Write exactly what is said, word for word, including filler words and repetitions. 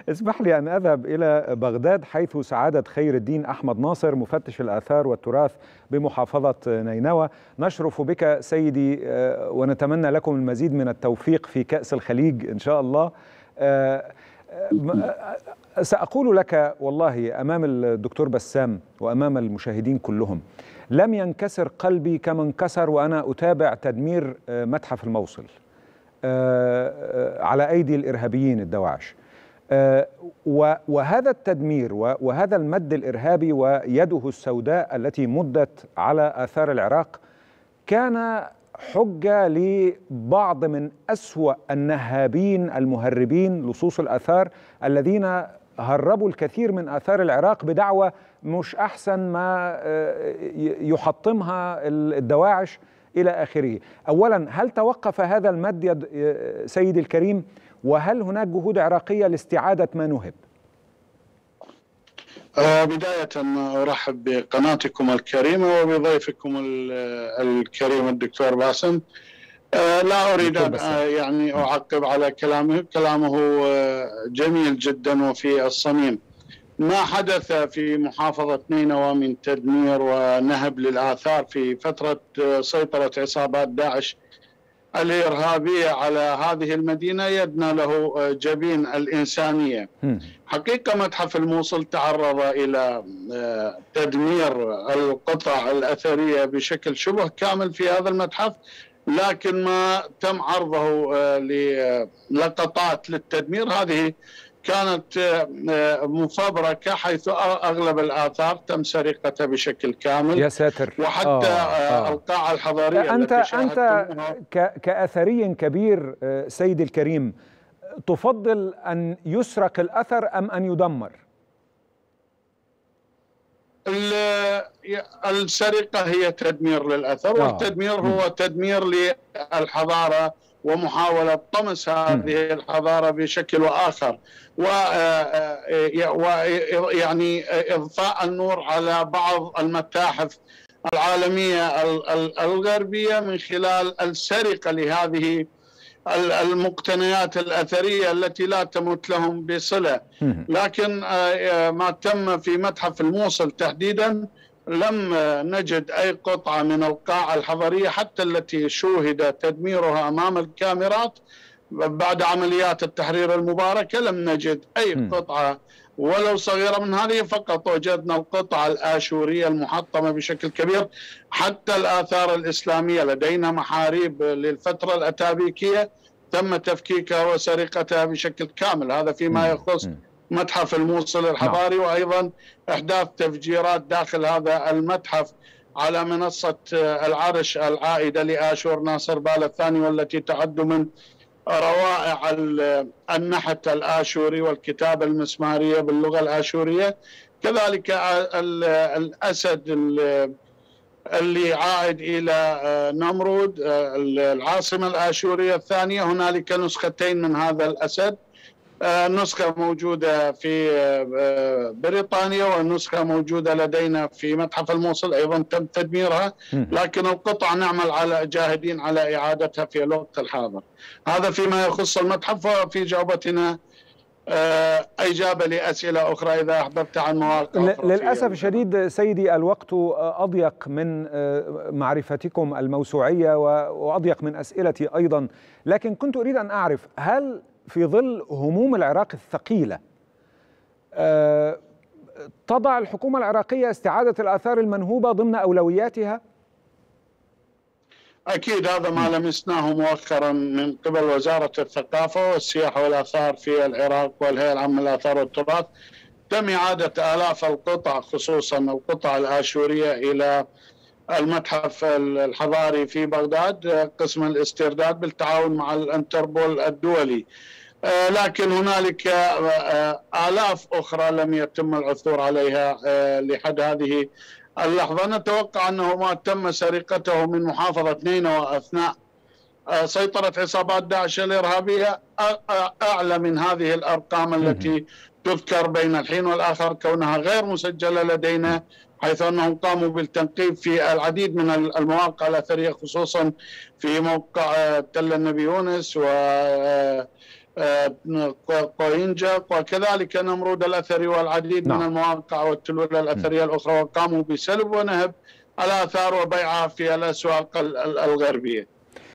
اسمح لي أن أذهب إلى بغداد، حيث سعادة خير الدين أحمد ناصر مفتش الآثار والتراث بمحافظة نينوى. نشرف بك سيدي ونتمنى لكم المزيد من التوفيق في كأس الخليج إن شاء الله. سأقول لك والله أمام الدكتور بسام وأمام المشاهدين كلهم، لم ينكسر قلبي كما انكسر وأنا أتابع تدمير متحف الموصل على أيدي الإرهابيين الدواعش. وهذا التدمير وهذا المد الإرهابي ويده السوداء التي مدت على آثار العراق كان حجة لبعض من أسوأ النهابين المهربين لصوص الآثار الذين هربوا الكثير من آثار العراق بدعوى مش أحسن ما يحطمها الدواعش إلى آخره. أولا، هل توقف هذا المد يا سيدي الكريم؟ وهل هناك جهود عراقية لاستعادة ما نهب؟ آه بداية أرحب بقناتكم الكريمة وبضيفكم الكريم الدكتور باسم. آه لا أريد أن آه يعني أعقب على كلامه، كلامه جميل جدا وفي الصميم. ما حدث في محافظة نينوى من تدمير ونهب للآثار في فترة سيطرة عصابات داعش الإرهابية على هذه المدينة يدنى له جبين الإنسانية. حقيقة متحف الموصل تعرض إلى تدمير القطع الأثرية بشكل شبه كامل في هذا المتحف، لكن ما تم عرضه للقطات للتدمير هذه كانت مفبركة، حيث أغلب الآثار تم سرقتها بشكل كامل. يا ساتر. وحتى آه آه. القاعة الحضارية أنت التي أنت كأثري كبير سيدي الكريم، تفضل أن يسرق الأثر أم أن يدمر؟ السرقة هي تدمير للأثر، آه. والتدمير هو تدمير للحضارة ومحاولة طمس هذه الحضارة بشكل وآخر، ويعني إضفاء النور على بعض المتاحف العالمية الغربية من خلال السرقة لهذه المقتنيات الأثرية التي لا تمت لهم بصلة. لكن ما تم في متحف الموصل تحديدا لم نجد أي قطعة من القاعة الحضارية حتى التي شوهد تدميرها أمام الكاميرات بعد عمليات التحرير المباركة. لم نجد أي قطعة ولو صغيرة من هذه، فقط وجدنا القطعة الآشورية المحطمة بشكل كبير. حتى الآثار الإسلامية لدينا محاريب للفترة الأتابيكية تم تفكيكها وسرقتها بشكل كامل. هذا فيما يخص متحف الموصل الحضاري. وأيضا إحداث تفجيرات داخل هذا المتحف على منصة العرش العائدة لآشور ناصر بالا الثاني، والتي تعد من روائع النحت الآشوري والكتابة المسمارية باللغة الآشورية. كذلك الأسد اللي عائد إلى نمرود العاصمة الآشورية الثانية. هنالك نسختين من هذا الأسد، نسخة موجودة في بريطانيا والنسخة موجودة لدينا في متحف الموصل، أيضا تم تدميرها، لكن القطع نعمل على جاهدين على إعادتها في الوقت الحاضر. هذا فيما يخص المتحف. وفي جوابتنا إجابة لأسئلة أخرى إذا أحببت عن مواقع أخرى. للأسف الشديد سيدي الوقت أضيق من معرفتكم الموسوعية وأضيق من أسئلتي أيضا، لكن كنت أريد أن أعرف، هل في ظل هموم العراق الثقيلة تضع الحكومة العراقية استعادة الآثار المنهوبة ضمن أولوياتها؟ أكيد، هذا ما لمسناه مؤخرا من قبل وزارة الثقافة والسياحة والآثار في العراق والهيئة العامة للآثار والتراث. تم إعادة آلاف القطع، خصوصا القطع الآشورية، إلى المتحف الحضاري في بغداد قسم الاسترداد بالتعاون مع الانتربول الدولي. لكن هنالك آلاف أخرى لم يتم العثور عليها لحد هذه اللحظة. نتوقع أنه ما تم سرقته من محافظة نينوى أثناء سيطرة عصابات داعش الإرهابية أعلى من هذه الأرقام التي تذكر بين الحين والآخر، كونها غير مسجلة لدينا، حيث أنهم قاموا بالتنقيب في العديد من المواقع الأثرية، خصوصا في موقع تل النبي يونس و قوينجا وكذلك نمرود الأثري والعديد نعم. من المواقع والتلوثة الأثرية الأخرى، وقاموا بسلب ونهب الآثار وبيعها في الأسواق الغربية.